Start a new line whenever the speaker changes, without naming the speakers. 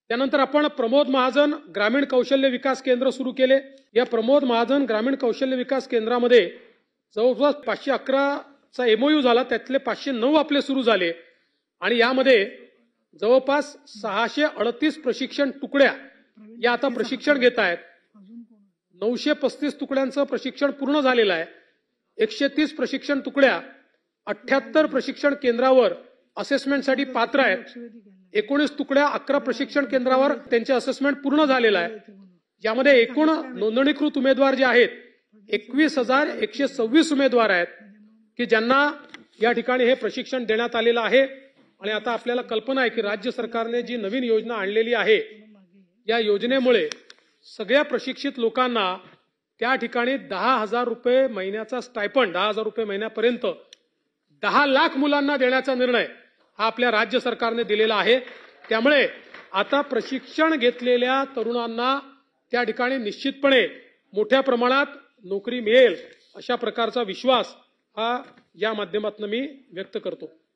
त्यानंतर आपण प्रमोद महाजन ग्रामीण कौशल्य विकास केंद्र सुरू केले। या प्रमोद महाजन ग्रामीण कौशल्य विकास केंद्रामध्ये जवळपास 511 चा एमओयू झाला, त्यातले 509 आपले सुरू झाले आणि यामध्ये जवळपास 638 प्रशिक्षण तुकड्या या आता प्रशिक्षण घेत आहेत। 935 तुकड्यांचं प्रशिक्षण पूर्ण झालेलं आहे। 130 प्रशिक्षण तुकड्या 78 प्रशिक्षण केंद्रावर असेसमेंटसाठी पात्र आहेत। 19 तुकड्या 11 प्रशिक्षण केंद्रावर त्यांचे असेसमेंट पूर्ण झालेलं आहे। यामध्ये एकूण नोंदणीकृत उमेदवार जे आहेत 21,126 उमेदवार आहेत की ज्यांना या ठिकाणी हे प्रशिक्षण देण्यात आलेलं आहे। आणि आता आपल्याला कल्पना आहे की राज्य सरकारने जी नवीन योजना आणलेली आहे या योजनेमुळे सगळ्या प्रशिक्षित लोकांना त्या ठिकाणी 10,000 रुपये महिन्याचा स्टायपंड 10,000 रुपये महिन्यापर्यंत 10 लाख मुलांना देण्याचा निर्णय हा आपल्या राज्य सरकारने दिलेला आहे। त्यामुळे आता प्रशिक्षण घेतलेल्या तरुणांना त्या ठिकाणी निश्चितपणे मोठ्या प्रमाणात नोकरी मिळेल अशा प्रकारचा विश्वास हा या माध्यमातून मी व्यक्त करतो।